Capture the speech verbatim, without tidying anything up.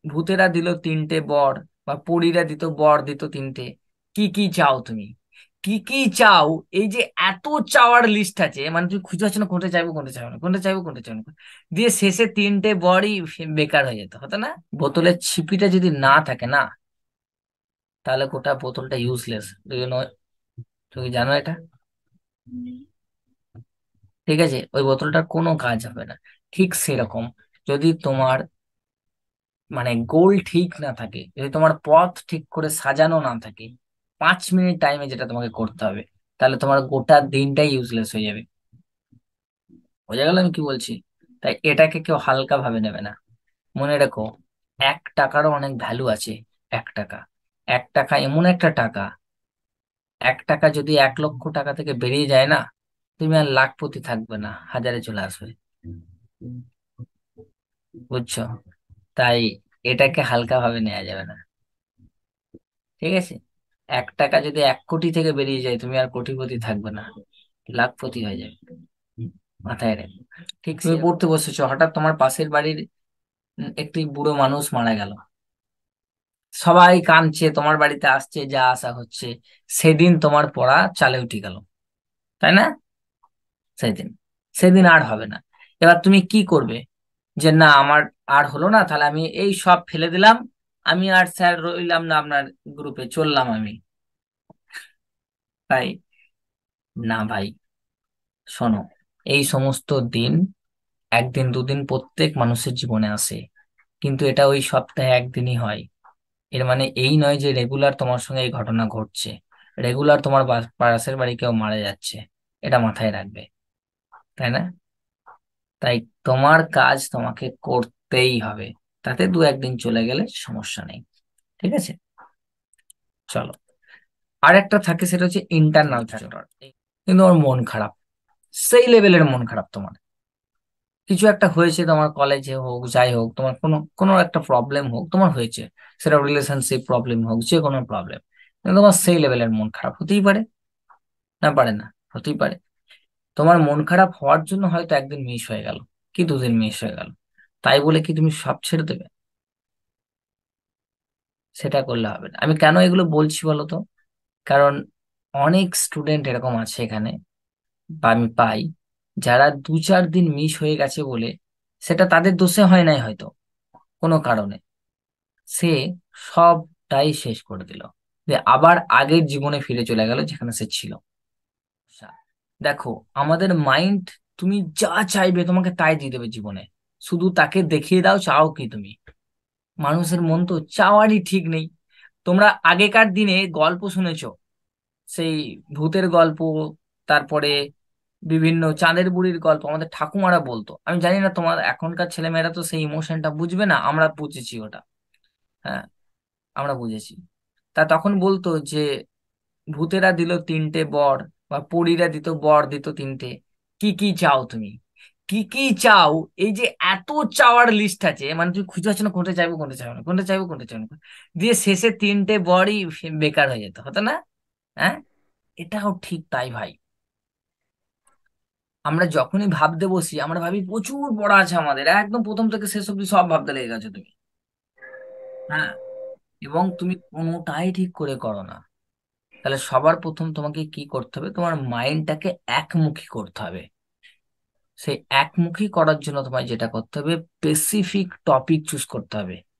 ভূতেরা দিল তিনটে বর, বা পরীরা দিত বর দিত তিনটে, কি কি চাও তুমি? কি কি চাও? এই যে এত চাওয়ার লিস্ট আছে, মানে তুমি খুঁজে পাচ্ছ না কোনটা চাইবো কোনটা চাইবো না, কোনটা চাইবো কোনটা চাইবো না, দিয়ে শেষে তিনটে বরই বেকার হয়ে যেত, হতো না? বোতলের ছিপিটা যদি না থাকে না, তাহলে গোটা বোতলটা ইউজলেস। তুমি জানো এটা? ঠিক আছে, ওই বোতলটার কোনো কাজ হবে না। ঠিক সেরকম, যদি তোমার মানে গোল ঠিক না থাকে, যদি তোমার পথ ঠিক করে সাজানো না থাকে, পাঁচ মিনিট টাইমে যেটা তোমাকে করতে হবে, তাহলে তোমার গোটা দিনটাই ইউজলেস হয়ে যাবে। বোঝা গেল আমি কি বলছি? তাই এটাকে কেউ হালকা ভাবে নেবে না। মনে রেখো, এক টাকারও অনেক ভ্যালু আছে। এক টাকা, এক টাকা এমন একটা টাকা, এক টাকা যদি এক লক্ষ টাকা থেকে বেরিয়ে যায় না, তুমি আর লাখপতি থাকবে না, হাজারে চলে আসবে। বুঝছো? তাই এটাকে হালকা ভাবে নেওয়া যাবে না। ঠিক আছে? এক টাকা যদি এক কোটি থেকে বেরিয়ে যায়, তুমি আর কোটিপতি থাকবে না, লাখপতি হয়ে যাবে। মাথায় রেখো। ঠিক তুমি পড়তে বসেছো, হঠাৎ তোমার পাশের বাড়ির উম, একটি বুড়ো মানুষ মারা গেল। সবাই কাঁদছে, তোমার বাড়িতে আসছে, যা আশা হচ্ছে। সেদিন তোমার পড়া চালে উঠে গেল, তাই না? সেদিন, সেদিন আর হবে না। এবার তুমি কি করবে? যে না, আমার আর হলো না, তাহলে আমি এই সব ফেলে দিলাম, আমি আর স্যার রইলাম না আপনার গ্রুপে, চললাম আমি। তাই না ভাই, শোনো, এই সমস্ত দিন একদিন দুদিন প্রত্যেক মানুষের জীবনে আসে, কিন্তু এটা ওই সপ্তাহে একদিনই হয়। এর মানে এই নয় যে রেগুলার তোমার সঙ্গে এই ঘটনা ঘটছে, রেগুলার তোমার বা- পাশের বাড়ি কেউ মারা যাচ্ছে। এটা মাথায় রাখবে, তাই না? তাই তোমার কাজ তোমাকে করতেই হবে, তাতে দু একদিন চলে গেলে সমস্যা নেই। ঠিক আছে, চলো। আর একটা থাকে, সেটা হচ্ছে ইন্টারনাল ফ্যাক্টর। কিন্তু আমার মন খারাপ, সেই লেভেলের মন খারাপ তোমার। কিছু একটা হয়েছে তোমার, কলেজে হোক, যাই হোক, তোমার কোনো কোনো একটা প্রবলেম হোক তোমার হয়েছে, সেটা রিলেশনশিপ প্রবলেম হোক, যে কোনো প্রবলেম, কিন্তু তোমার সেই লেভেলের মন খারাপ হতেই পারে, না পারে না? হতেই পারে। তোমার মন খারাপ হওয়ার জন্য হয়তো একদিন মিস হয়ে গেল, কি দুদিন মিস হয়ে গেল, তাই বলে কি তুমি সব ছেড়ে দেবে? সেটা করলে হবে না। আমি কেন এগুলো বলছি বলো তো? কারণ অনেক স্টুডেন্ট এরকম আছে এখানে, বা আমি পাই, যারা দু চার দিন মিস হয়ে গেছে বলে, সেটা তাদের দোষে হয় নাই হয়তো, কোনো কারণে, সে সবটাই শেষ করে দিল, যে আবার আগের জীবনে ফিরে চলে গেল যেখানে সে ছিল। আচ্ছা, দেখো, আমাদের মাইন্ড, তুমি যা চাইবে তোমাকে তাই দিয়ে দেবে জীবনে, শুধু তাকে দেখিয়ে দাও চাও কি তুমি। মানুষের মন তো চাওয়ারই ঠিক নেই। তোমরা আগেকার দিনে গল্প শুনেছো, সেই ভূতের গল্প, তারপরে বিভিন্ন চাঁদের বুড়ির গল্প আমাদের ঠাকুমারা বলতো। আমি জানি না, তোমার এখনকার ছেলেমেয়েরা তো সেই ইমোশনটা বুঝবে না, আমরা বুঝেছি ওটা। হ্যাঁ, আমরা বুঝেছি। তা তখন বলতো যে ভূতেরা দিল তিনটে বর, বা পরীরা দিত বর দিত তিনটে, কি কি চাও তুমি? কি কি চাও? এই যে এত চাওয়ার লিস্ট আছে, মানে তুমি খুঁজে পাচ্ছ না কোনটা চাইবো কোনটা চাইবো না, কোনটা চাইবো কোনটা চাইবো না, দিয়ে শেষে তিনটে বরই বেকার হয়ে যেত, হতো না? হ্যাঁ, এটাও ঠিক তাই ভাই। আমরা যখনই ভাবতে বসি, আমরা ভাবি প্রচুর পড়া আছে আমাদের, একদম প্রথম থেকে শেষ অব্দি সব ভাবতে লেগে গেছো তুমি। হ্যাঁ, এবং তুমি কোনোটাই ঠিক করে করো না। তাহলে সবার প্রথম তোমাকে কি করতে হবে? তোমার মাইন্ডটাকে একমুখী করতে হবে। সেই একমুখী করার জন্য তোমায় যেটা করতে হবে, স্পেসিফিক টপিক চুজ করতে হবে।